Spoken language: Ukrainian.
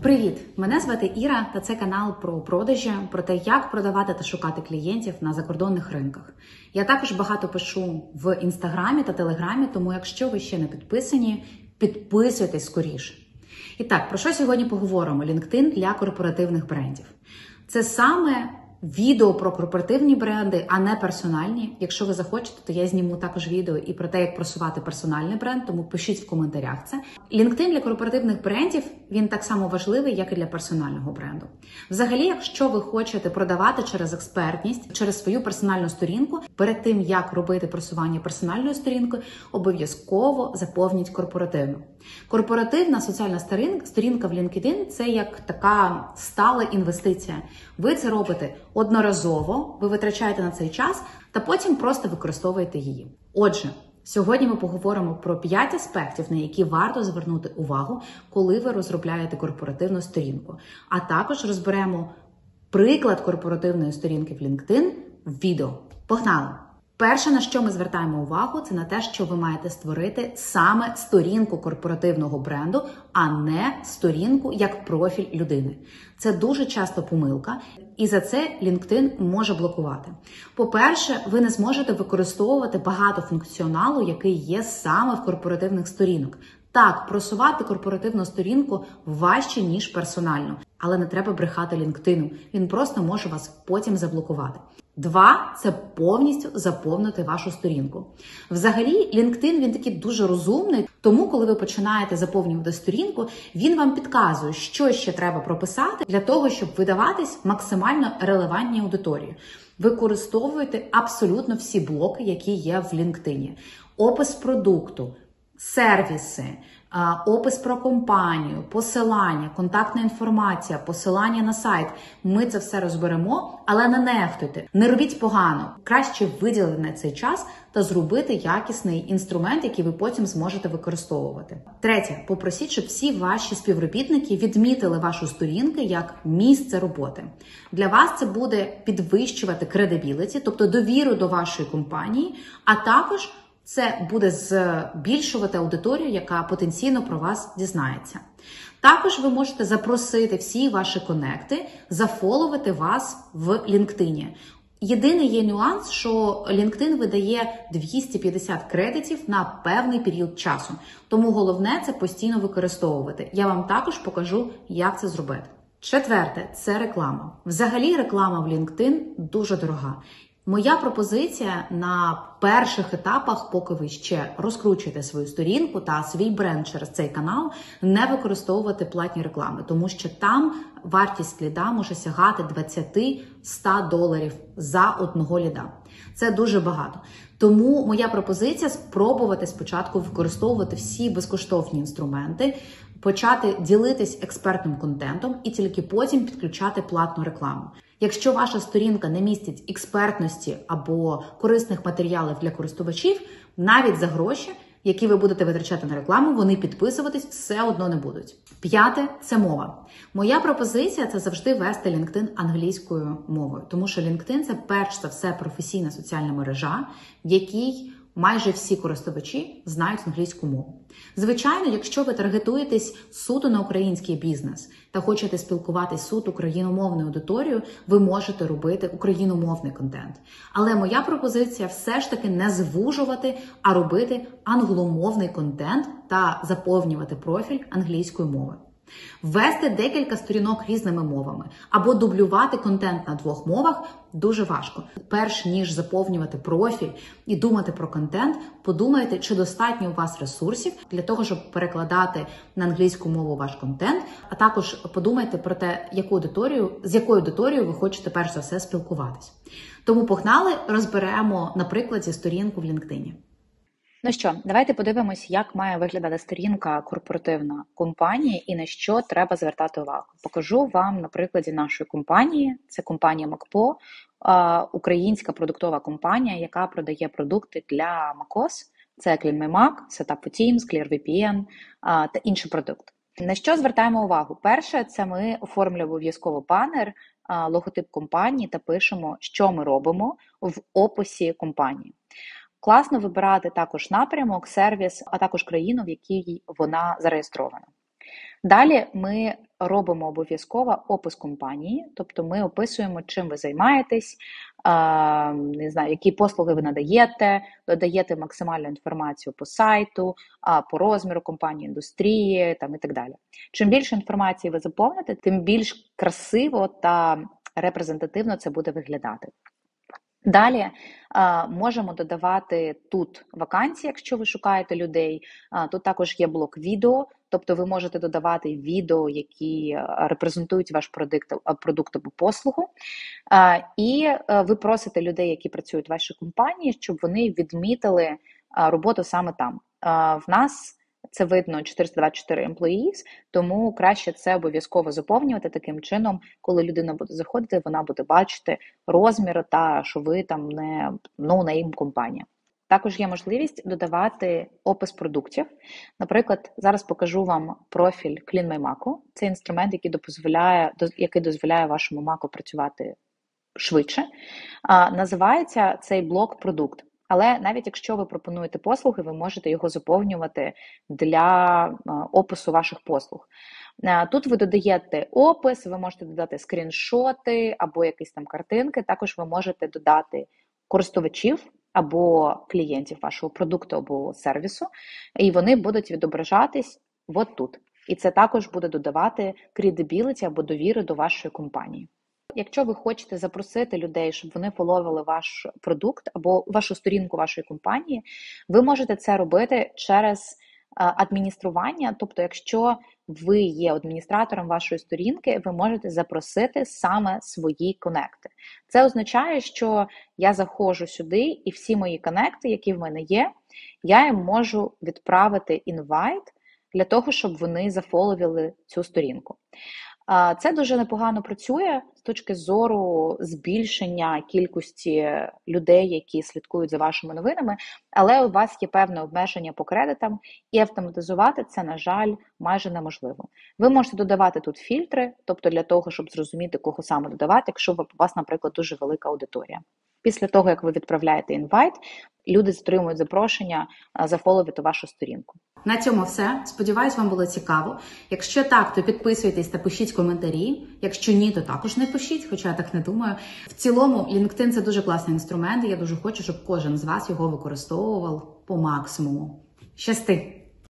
Привіт! Мене звати Іра, та це канал про продажі, про те, як продавати та шукати клієнтів на закордонних ринках. Я також багато пишу в Інстаграмі та Телеграмі, тому якщо ви ще не підписані, підписуйтесь скоріше. І так, про що сьогодні поговоримо? LinkedIn для корпоративних брендів. Це саме відео про корпоративні бренди, а не персональні. Якщо ви захочете, то я зніму також відео і про те, як просувати персональний бренд, тому пишіть в коментарях це. LinkedIn для корпоративних брендів, він так само важливий, як і для персонального бренду. Взагалі, якщо ви хочете продавати через експертність, через свою персональну сторінку, перед тим, як робити просування персональної сторінки, обов'язково заповніть корпоративну. Корпоративна соціальна сторінка в LinkedIn – це як така стала інвестиція. Ви це робите одноразово, ви витрачаєте на цей час, та потім просто використовуєте її. Отже, сьогодні ми поговоримо про 5 аспектів, на які варто звернути увагу, коли ви розробляєте корпоративну сторінку. А також розберемо приклад корпоративної сторінки в LinkedIn в відео. Погнали! Перше, на що ми звертаємо увагу, це на те, що ви маєте створити саме сторінку корпоративного бренду, а не сторінку як профіль людини. Це дуже часто помилка, і за це LinkedIn може блокувати. По-перше, ви не зможете використовувати багато функціоналу, який є саме в корпоративних сторінок. Так, просувати корпоративну сторінку важче, ніж персональну, але не треба брехати LinkedIn. Він просто може вас потім заблокувати. 2 – це повністю заповнити вашу сторінку. Взагалі, LinkedIn, він такий дуже розумний, тому коли ви починаєте заповнювати сторінку, він вам підказує, що ще треба прописати для того, щоб видаватись максимально релевантній аудиторії. Використовуйте абсолютно всі блоки, які є в LinkedIn. Опис продукту, сервіси, опис про компанію, посилання, контактна інформація, посилання на сайт. Ми це все розберемо, але не нехтуйте. Не робіть погано. Краще виділити на цей час та зробити якісний інструмент, який ви потім зможете використовувати. 3. Попросіть, щоб всі ваші співробітники відмітили вашу сторінку як місце роботи. Для вас це буде підвищувати credibility, тобто довіру до вашої компанії, а також це буде збільшувати аудиторію, яка потенційно про вас дізнається. Також ви можете запросити всі ваші конекти, зафоловити вас в LinkedIn. Єдиний є нюанс, що LinkedIn видає 250 кредитів на певний період часу. Тому головне це постійно використовувати. Я вам також покажу, як це зробити. 4. Це реклама. Взагалі реклама в LinkedIn дуже дорога. Моя пропозиція на перших етапах, поки ви ще розкручуєте свою сторінку та свій бренд через цей канал, не використовувати платні реклами, тому що там вартість ліда може сягати $20-100 за одного ліда. Це дуже багато. Тому моя пропозиція – спробувати спочатку використовувати всі безкоштовні інструменти, почати ділитись експертним контентом і тільки потім підключати платну рекламу. Якщо ваша сторінка не містить експертності або корисних матеріалів для користувачів, навіть за гроші, які ви будете витрачати на рекламу, вони підписуватись все одно не будуть. 5. Це мова. Моя пропозиція – це завжди вести LinkedIn англійською мовою, тому що LinkedIn – це перш за все професійна соціальна мережа, в якій майже всі користувачі знають англійську мову. Звичайно, якщо ви таргетуєтесь суто на український бізнес та хочете спілкуватись суто україномовною аудиторією, ви можете робити україномовний контент. Але моя пропозиція все ж таки не звужувати, а робити англомовний контент та заповнювати профіль англійською мовою. Ввести декілька сторінок різними мовами або дублювати контент на 2 мовах дуже важко. Перш ніж заповнювати профіль і думати про контент, подумайте, чи достатньо у вас ресурсів для того, щоб перекладати на англійську мову ваш контент, а також подумайте про те, з якою аудиторією ви хочете перш за все спілкуватись. Тому погнали, розберемо на прикладі сторінку в LinkedIn. Ну що, давайте подивимось, як має виглядати сторінка корпоративна компанії і на що треба звертати увагу. Покажу вам на прикладі нашої компанії. Це компанія МакПо, українська продуктова компанія, яка продає продукти для macOS. Це CleanMyMac, Setup4Teams, ClearVPN та інші продукти. На що звертаємо увагу? Перше, це ми оформлюємо обов'язково банер, логотип компанії та пишемо, що ми робимо в описі компанії. Класно вибирати також напрямок, сервіс, а також країну, в якій вона зареєстрована. Далі ми робимо обов'язково опис компанії, тобто ми описуємо, чим ви займаєтесь, не знаю, які послуги ви надаєте, додаєте максимальну інформацію по сайту, по розміру компанії, індустрії там, і так далі. Чим більше інформації ви заповните, тим більш красиво та репрезентативно це буде виглядати. Далі можемо додавати тут вакансії, якщо ви шукаєте людей. Тут також є блок відео, тобто ви можете додавати відео, які репрезентують ваш продукт або послугу. І ви просите людей, які працюють в вашій компанії, щоб вони відмітили роботу саме там. В нас це видно 424 employees, тому краще це обов'язково заповнювати таким чином, коли людина буде заходити, вона буде бачити розмір та що ви там не no-name компанія. Також є можливість додавати опис продуктів. Наприклад, зараз покажу вам профіль CleanMyMac. Це інструмент, який дозволяє вашому Mac працювати швидше. Називається цей блок продукт. Але навіть якщо ви пропонуєте послуги, ви можете його заповнювати для опису ваших послуг. Тут ви додаєте опис, ви можете додати скріншоти або якісь там картинки. Також ви можете додати користувачів або клієнтів вашого продукту або сервісу, і вони будуть відображатись от тут. І це також буде додавати credibility або довіри до вашої компанії. Якщо ви хочете запросити людей, щоб вони фоловили ваш продукт або вашу сторінку вашої компанії, ви можете це робити через адміністрування. Тобто, якщо ви є адміністратором вашої сторінки, ви можете запросити саме свої конекти. Це означає, що я заходжу сюди і всі мої конекти, які в мене є, я їм можу відправити інвайт для того, щоб вони зафоловили цю сторінку. Це дуже непогано працює з точки зору збільшення кількості людей, які слідкують за вашими новинами, але у вас є певне обмеження по кредитам, і автоматизувати це, на жаль, майже неможливо. Ви можете додавати тут фільтри, тобто для того, щоб зрозуміти, кого саме додавати, якщо у вас, наприклад, дуже велика аудиторія. Після того, як ви відправляєте інвайт, люди отримують запрошення зафоловити вашу сторінку. На цьому все. Сподіваюсь, вам було цікаво. Якщо так, то підписуйтесь та пишіть коментарі. Якщо ні, то також не пишіть, хоча я так не думаю. В цілому, LinkedIn – це дуже класний інструмент, і я дуже хочу, щоб кожен з вас його використовував по максимуму. Щасти!